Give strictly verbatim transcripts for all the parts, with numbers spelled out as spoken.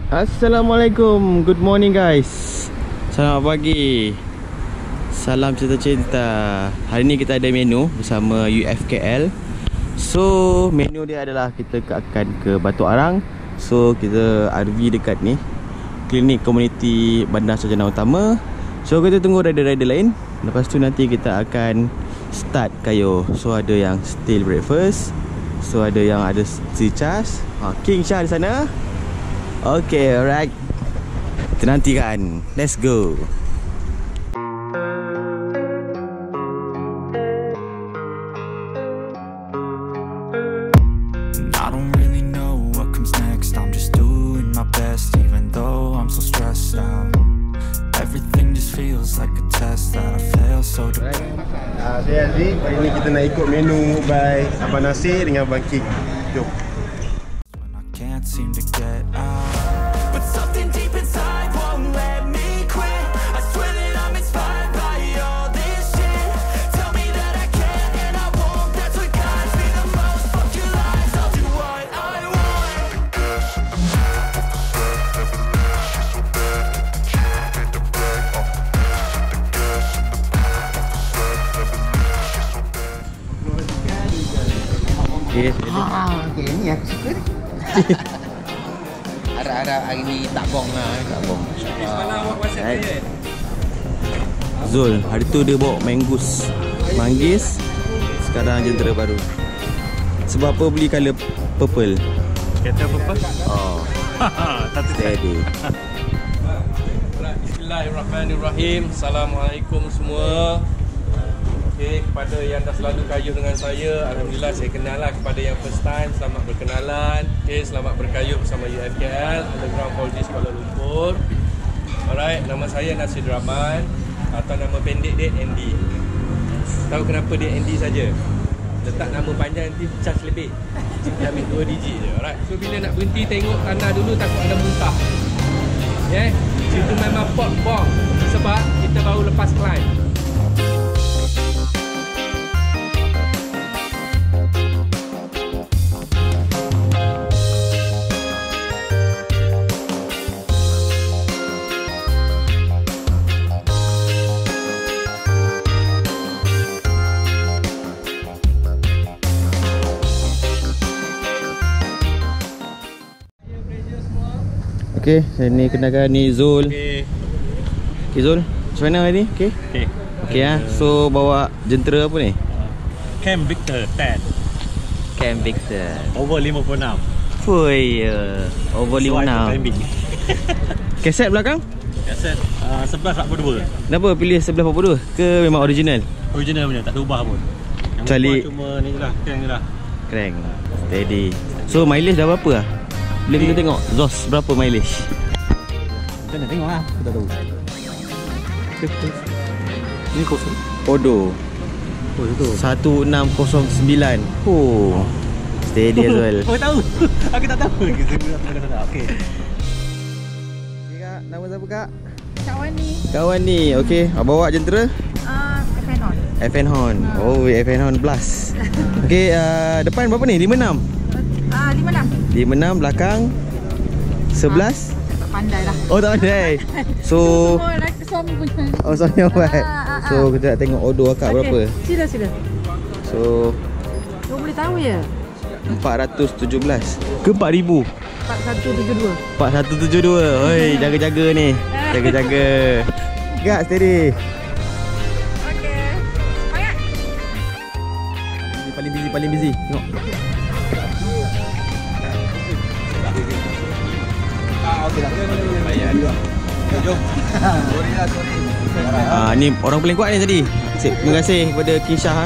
Assalamualaikum, good morning guys. Selamat pagi. Salam cinta-cinta. Hari ni kita ada menu bersama U F K L. So menu dia adalah kita akan ke Batu Arang. So kita R V dekat ni, klinik komuniti Bandar Sarjana Utama. So kita tunggu rider-rider lain. Lepas tu nanti kita akan start kayo. So ada yang still breakfast, so ada yang ada si Charles, ha, King Shah di sana. Okay, alright. Kita nantikan. Let's go. I don't really know what comes next. I'm just doing my best, even though I'm so stressed out. Everything just feels like a test that I fail so depressed. Ah, saya Aldi. Hari ni kita nak ikut menu by Abang Nasir dengan Abang King. Jom. When I can't seem to get out, but something deep inside won't let me quit. I swear that I'm inspired by all this shit. Tell me that I can and I won't. That's what guides me the most. Fuck your lies, I'll do what I want. Okay, Ah, okay, ni aku suka ni. Harap-harap hari ni tak bong lah. Tak bong. right. Zul, hari tu dia bawa manggis. Manggis. Sekarang jentera baru. Sebab apa beli colour purple? Kereta apa? Oh, steady. Bismillahirrahmanirrahim. Assalamualaikum semua. Okay, kepada yang dah selalu kayuh dengan saya, alhamdulillah saya kenal lah. Kepada yang first time, selamat berkenalan. Okay, selamat berkayuh bersama U F K L Underground Polisi Kuala Lumpur. Alright, nama saya Nasir Rahman, atau nama pendek dia Andy. Tahu kenapa dia Andy saja? Letak nama panjang nanti charge lebih. Dia ambil dua digit je. Alright, so bila nak berhenti tengok tanah dulu, takut ada muntah. Ya, yeah? Situ memang pot bom. Sebab kita baru lepas climb. Okay, saya ni kenalkan ni Zul. Okay. Okay Zul, macam mana hari ni? Okay? Okay. Okay ah. So bawa jentera apa ni? Camp Victor sepuluh. Camp Victor. Over lima puluh enam. Fui, uh, over lima puluh enam. Kaset belakang? Kaset uh, sebelas empat puluh dua. Kenapa pilih sebelas empat puluh dua? Ke memang original? Original punya, tak ada ubah pun. Yang Kecuali ubah cuma ni je lah, crank je lah. Crank. Steady. So mileage dah berapa lah? Boleh kita tengok Zos berapa mileage? Kita nak tengok lah, kita tahu. Ni kosong. Odo Oh itu satu enam kosong sembilan. Oh, steady Zul. Oh tahu. Aku tak tahu. Kita tak tahu. Okey. Okay kak, nama siapa kak? Kawan ni Kawan ni, okey. Bawa jentera? uh, F N on F N Horn. Oh, F N Horn Blast. Okey, uh, depan berapa ni? lima enam? uh, lima enam lima enam, belakang sebelas? Tak pandai lah. Oh, tak pandai. So, Semua lelaki suami punya. oh soalnya buat. Ah, ah, ah. So, kita nak tengok odo akak berapa. Sila sila. So, Kau boleh tahu ya? empat ratus tujuh belas ke empat ribu? empat satu tujuh dua. empat satu tujuh dua. Oi, jaga-jaga ni. Jaga-jaga. Kak, steady. Okey. Semangat. Ini paling busy, paling busy. Tengok. Ah, ni orang paling kuat ni tadi. Terima kasih kepada King Shah. Ha?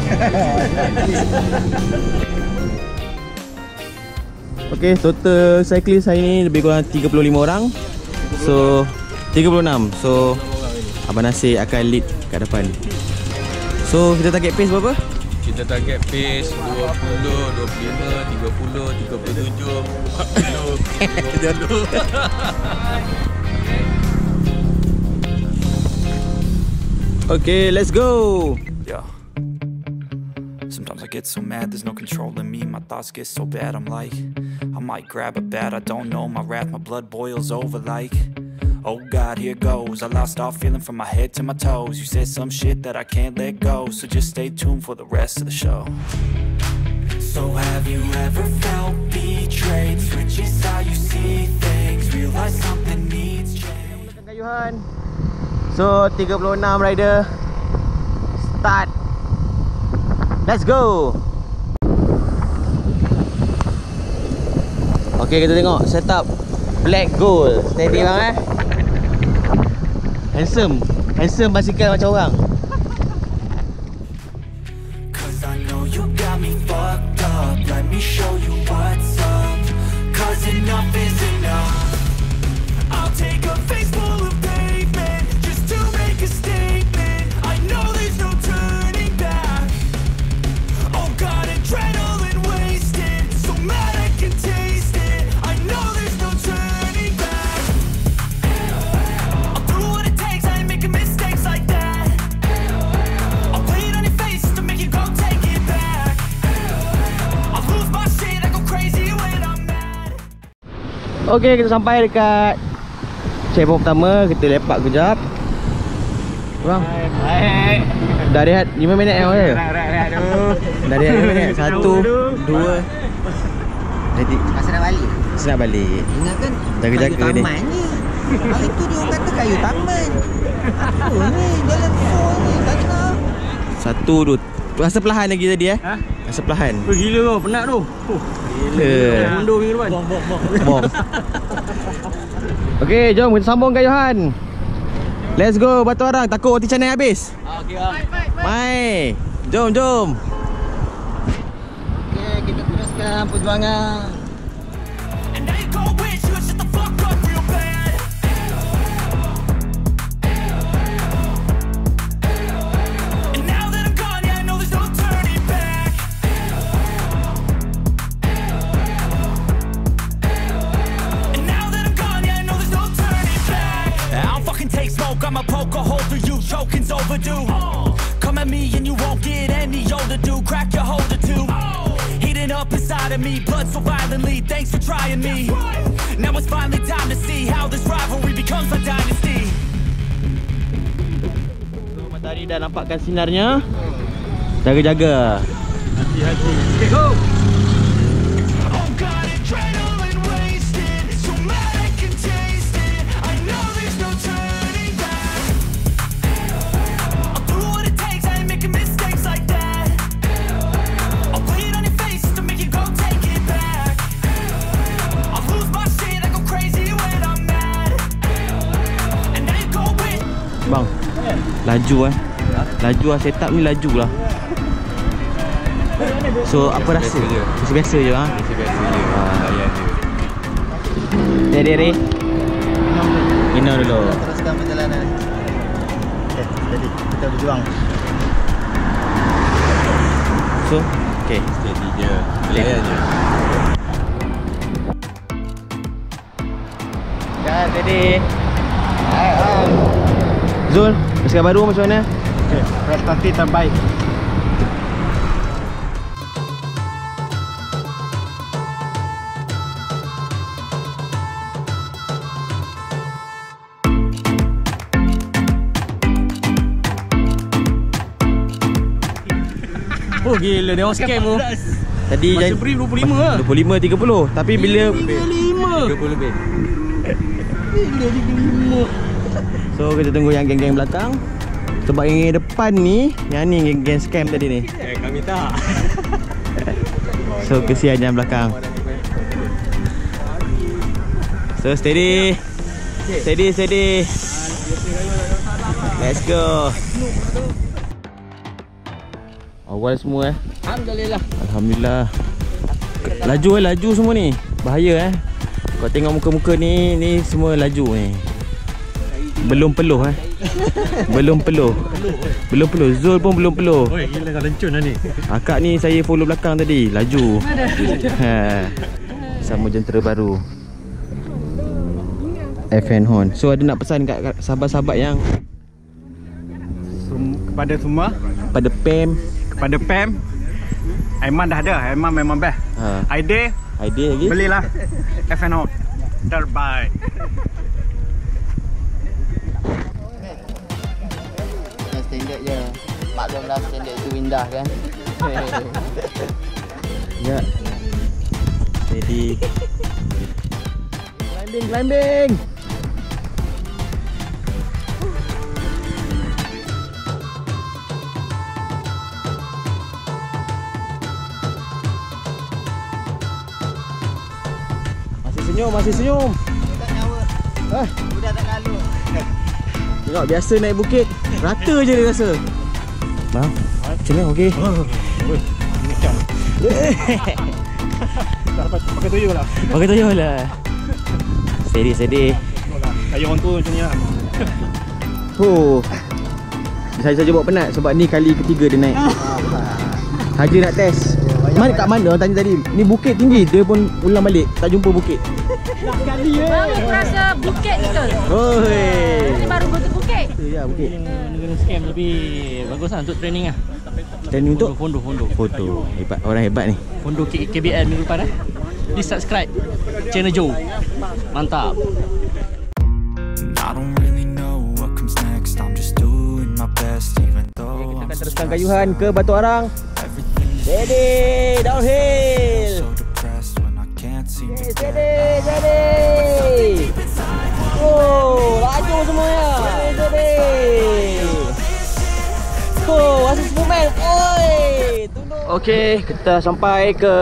Okey, total cyclist hari ni lebih kurang tiga puluh lima orang. So, tiga puluh enam. So, Abang Nasir akan lead kat depan. So, kita target pace berapa? Kita target pace dua puluh, dua puluh lima, tiga puluh, tiga puluh tujuh, empat puluh, lima puluh. Okay, let's go. yeah. Sometimes I get so mad, there's no controlling me. My thoughts get so bad, I'm like, I might grab a bat, I don't know. My wrath, my blood boils over like, oh God, here goes. I lost all feeling from my head to my toes. You said some shit that I can't let go, so just stay tuned for the rest of the show. So have you ever felt betrayed? Switches how you see things, realize something needs change. Kayuhan. So tiga puluh enam rider. Start. Let's go. Okay, kita tengok setup Black Gold. Steady bang eh. Handsome. Handsome basikal macam orang. Cause I know you got me fucked up. Let me show you what's up. Cause enough is enough. I'll take a face full of pavement just to make a statement. I know there's no turning back. Oh God, adrenaline wasted, so mad I can taste it. I know there's no turning back. I'll do what it takes, I ain't making mistakes like that. I'll play it on your face to make you go take it back. I'll lose my shit, I go crazy when I'm mad. Okay, kita sampai dekat checkpoint pertama. Kita lepak kejap. Bang, Baik. dah rehat lima minit yang mana? Rehat-rehat dulu. Dah rehat lima minit. Satu, dua. Jadi Masa nak balik. mesti nak balik. Ingat kan? Jaga-jaga kayu ni. tamannya. Ah, itu dia orang kata kayu taman. Apa ni? Jalan phone ni. Tak kenal. Satu, dua. Rasa perlahan lagi tadi eh? Ha? Rasa perlahan. Oh, gila tu, penat tu. Oh, Gila. mundur minggu depan. Bong, bong, bong. Bom. Okey, jom kita sambung kayuhan. Let's go Batu Arang. Takut roti canai habis. Okey ah. Mai. Jom, jom. Okey, kita teruskan perjuangan. And now you go wish you shut the fuck up real bad. And now that I'm gone, yeah, I know there's no turning back. And now that I'm gone, yeah, I know there's no turning back. I'll fucking take smoke, I'ma poke a hole through you, choking's overdue. Come at me and you won't get any older, dude. Crack your holder too. Heating up inside of me, blood so violently. Thanks for trying me. Now it's finally time to see how this rivalry becomes a dynasty. So, matahari dah nampakkan sinarnya. Jaga-jaga. Hati-hati. Okay, go. Oh God, adrenaline wasted, so mad I can taste it. I know there's no turning back. I'll do what it takes, I ain't making mistakes like that. I'll play it on your face to make you go take it back. I'll lose my shit, I go crazy when I'm mad. And now you go with. Bang, laju eh. Laju lah, setup ni laju lah. So apa rasa? Biasa-biasa je ha. Biasa-biasa je. Layan je. Jadi Ri. Minum dulu. Teruskan perjalanan. Okay, jadi kita berjuang. So, okey. Steady je. Layan je. Dah jadi. Zul, basikal baru macam mana? Okay, prestasi terbaik. Oh gila, dia orang scam tu. Tadi Masa janji brief dua puluh lima lah. dua puluh lima tiga puluh. Tapi bila tiga puluh lebih. so kita tunggu yang geng-geng belakang. Sebab yang depan ni, yang ni geng-geng scam tadi ni. Eh, kami tak. So kesian yang belakang. So steady. Steady, steady. Let's go. Awal semua eh. Alhamdulillah. Alhamdulillah. Laju eh, laju semua ni. Bahaya eh. Kau tengok muka-muka ni, ni semua laju ni. Belum peluh eh. Belum peluh. Belum peluh. Zul pun belum peluh. Oi, gila kau lencun lah ni. Akak ni saya follow belakang tadi. Laju. Ha. Sama jentera baru. F N Horn. So ada nak pesan kat kat sahabat-sahabat yang Sem- kepada semua, pada P E M, kepada P E M, Aiman dah ada. Aiman memang best. Ha. Idea Idea lagi. belilah F and O terbaik. Standard je. Maklumlah standard itu indah kan. Ya. Steady. Climbing, climbing. Masih senyum, masih senyum. Tak nyawa. Ah, Budak tak ngalu. tengok biasa naik bukit, rata je dia rasa. Bang, macam mana? Okey. Tak dapat pakai tuyul lah. Pakai tuyul lah. Steady, steady. Kayu orang tua macam ni lah. Oh. Saya saja buat penat sebab ni kali ketiga dia naik. Haji nak test. Mana kat mana orang tanya tadi? Ni bukit tinggi, dia pun ulang balik, tak jumpa bukit. Baru rasa bukit betul. Oi. Ini baru betul bukit. Tu ya bukit. Negara scam tapi bagus lah untuk training lah. Training untuk Fondo, fondo. foto. Hebat, orang hebat ni. Fondo K B N minggu depan eh. Please subscribe channel Joe. Mantap. I don't really know what comes next. I'm just doing my best, even though Kita I'm akan so teruskan stressed kayuhan ke Batu Arang. Everything's Steady, downhill. so depressed when I can't seem to get Steady, steady. Oh, laju semuanya. Steady. Oh, asyik movement. Oi, tunduk. Okey, kita sampai ke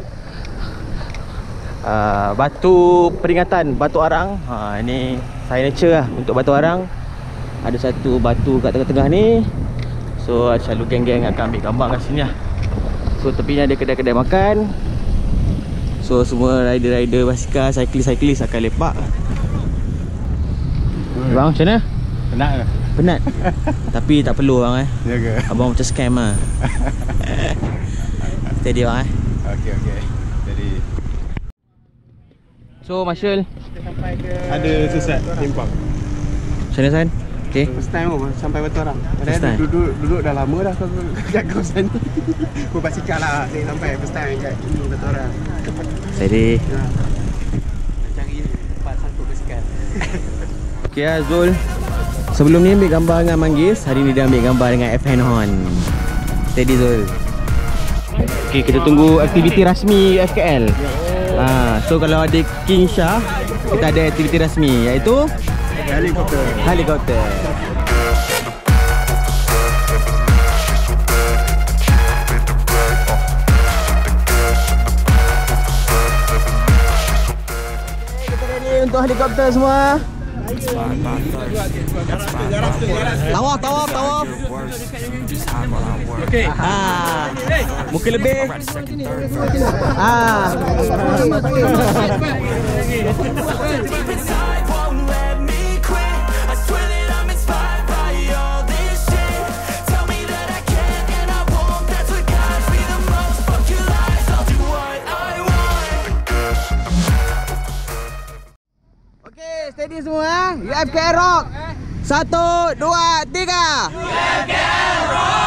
uh, batu peringatan Batu Arang. Ha, ini signature lah untuk Batu Arang. Ada satu batu kat tengah-tengah ni. So selalu geng-geng akan ambil gambar kat sini lah. So tepinya ada kedai-kedai makan. So semua rider-rider basikal, cyclist-cyclist akan lepak. hmm. Bang, macam mana? Penat ke? Penat. Tapi tak perlu bang eh. Ya ke? Abang macam scam lah. Steady bang eh. Okey, okey. Jadi So Marshall, Ada sesat timpang. macam mana San? Okay. First time pun sampai Batu Arang. First Padahal time? duduk duduk dah lama dah kat kawasan ni. Aku basikal lah saya sampai first time kat ini Batu Arang. Steady. Ha. Cari tempat sangkut basikal. Okay lah Zul. Sebelum ni ambil gambar dengan Manggis, hari ni dia ambil gambar dengan F N Horn. Steady Zul. Okay, kita tunggu aktiviti rasmi U F K L. Ha, so kalau ada King Shah, kita ada aktiviti rasmi iaitu Helikopter. helikopter. Kita ready untuk helikopter semua. Tawaf, tawaf, tawaf. Okay. Ah, muka lebih. Ah. Deep inside won't let me quit. I swear that I'm inspired by all this shit. Tell me that I can and I won't. That's what guides me the most. Fuck your lies, I'll do what I want. Okey, steady semua. U F K L Rock. Satu, dua, tiga. U F K L Rock.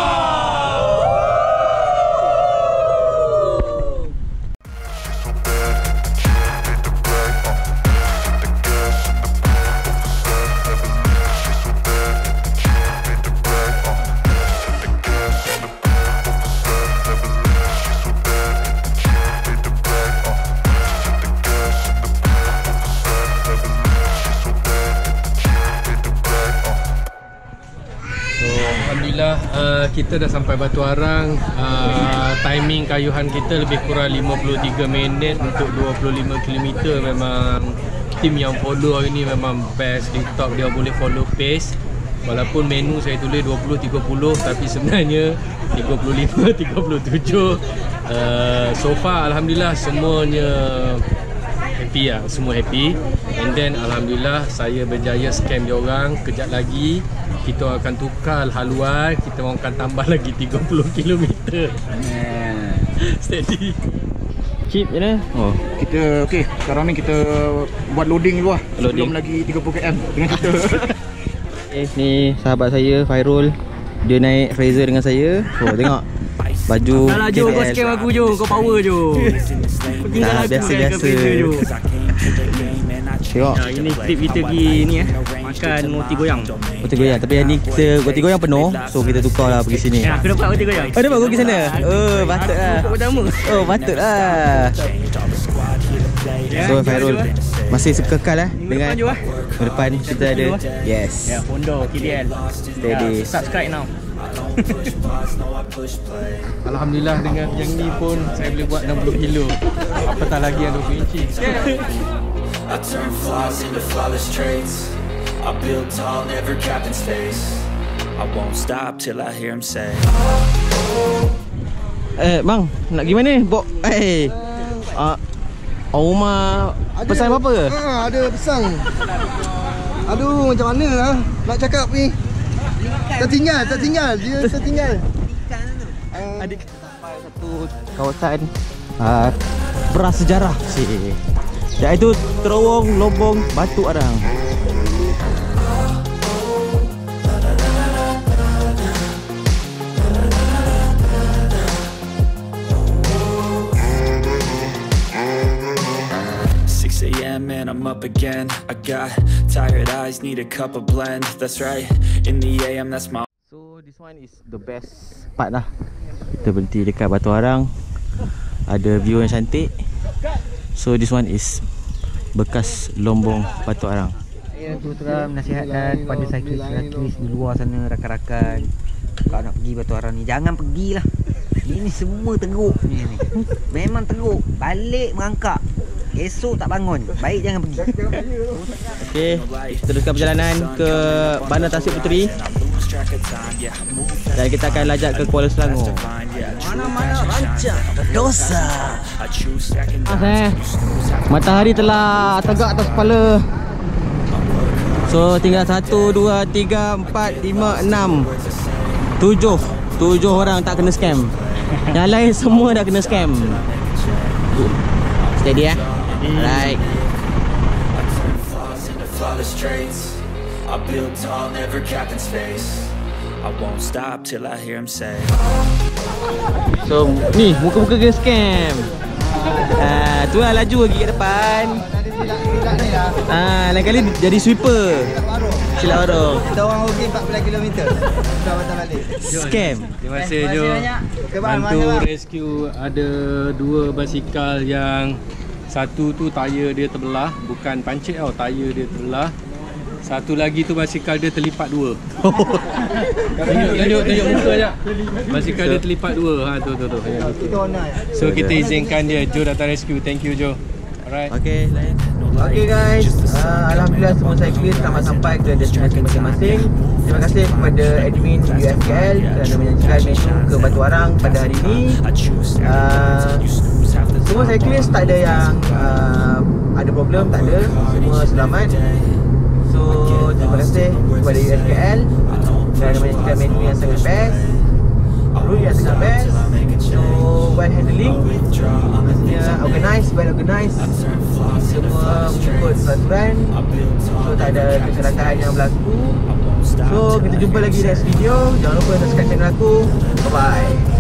Alhamdulillah uh, kita dah sampai Batu Arang. uh, Timing kayuhan kita lebih kurang lima puluh tiga minit untuk dua puluh lima kilometer. Memang tim yang follow hari ni memang best di top. Dia boleh follow pace. Walaupun menu saya tulis dua puluh tiga puluh, tapi sebenarnya tiga puluh lima tiga puluh tujuh. uh, So far Alhamdulillah semuanya happy lah, semua happy. And then Alhamdulillah saya berjaya scam dia orang. Kejap lagi kita akan tukar haluan, kita orang akan tambah lagi tiga puluh kilometer. Yeah. Steady. Chip je lah. Oh. kita okey, sekarang ni kita buat loading dulu lah. Loading. Sebelum lagi tiga puluh kilometer dengan kita. Eh, ni sahabat saya Fairul. Dia naik Fraser dengan saya. So tengok. Baju Salah Jo, kau scam aku Jo. Kau power Jo. Kau tinggal Tak, aku biasa-biasa. kan kat benda, Jo. Tengok Ya, ini klip kita pergi ni eh. Makan roti goyang. roti goyang. Tapi yang ni kita roti goyang penuh. So kita tukar lah pergi sini. Ya, aku dapat roti goyang. Oh, dapat kau pergi sana? Oh, patut lah. Kau pertama. Oh, patut lah. So Fairul masih kekal lah dengan depan je lah. minggu depan kita ada. Yes. Ya, Pondo K D L. Steady. Ya, subscribe now. Alhamdulillah dengan yang ni pun saya boleh buat enam puluh kilo. Apatah lagi yang dua puluh inci. I turn flaws into flawless traits. I build tall, never capped in space. I won't stop till I hear him say. Eh, bang, nak pergi mana? Bok. Eh. Ah, Oma pesan apa-apa ke? Ha, ada pesan. Aduh, macam mana lah nak cakap ni. Tertinggal, tertinggal. Dia tertinggal. Adik sampai satu kawasan uh, prasejarah sih. Iaitu Terowong Lombong Batu Arang. six a m and I'm up again. I got tired eyes, need a cup of blend. That's right, in the A M that's my. So this one is the best part lah. Kita berhenti dekat Batu Arang. Ada view yang cantik. So this one is bekas Lombong Batu Arang. Saya tu terang menasihatkan kepada cyclist-cyclist di luar sana, rakan-rakan, kalau nak pergi Batu Arang ni, jangan pergilah. Ini semua teruk ni, ni. Memang teruk. Balik merangkak, esok tak bangun. Baik jangan pergi. Okey, kita teruskan perjalanan ke Bandar Tasik Puteri. Dan kita akan lajak ke Kuala Selangor. Mana-mana rancak berdosa. Eh, matahari telah tegak atas kepala. So tinggal satu, dua, tiga, empat, lima, enam, tujuh. Tujuh orang tak kena scam. Yang lain semua dah kena scam. Steady eh. Alright. I build tall, never capped in space. I won't stop till I hear him say. So ni muka-muka kena scam. Ah, tu lah laju lagi kat depan. Ah, lain kali jadi sweeper. Silap warung. Kita orang rugi empat belas kilometer. Dah patah balik. Scam. Terima kasih Jo. Bantu rescue ada dua basikal yang satu tu tayar dia terbelah, bukan pancit tau, tayar dia terbelah. Satu lagi tu basikal dia terlipat dua. Tunjuk, tunjuk, tunjuk muka je. Basikal dia terlipat dua. Ha tu tu tu. So kita izinkan dia Jo datang rescue. Thank you Jo. Alright. Okay, lain. Okay guys, uh, Alhamdulillah semua cyclist selamat sampai ke destinasi masing-masing. Terima kasih kepada admin U F K L kerana menyajikan menu ke Batu Arang pada hari ini. uh, Semua cyclist tak ada yang uh, ada problem, tak ada. Semua selamat. So terima kasih kepada U F K L kerana menyajikan menu yang sangat best, route yang sangat best. So well handling, maksudnya organize, well organize. Semua mengikut peraturan. So tak ada kecelakaan yang berlaku. So kita jumpa lagi next video. Jangan lupa subscribe channel aku. Bye bye.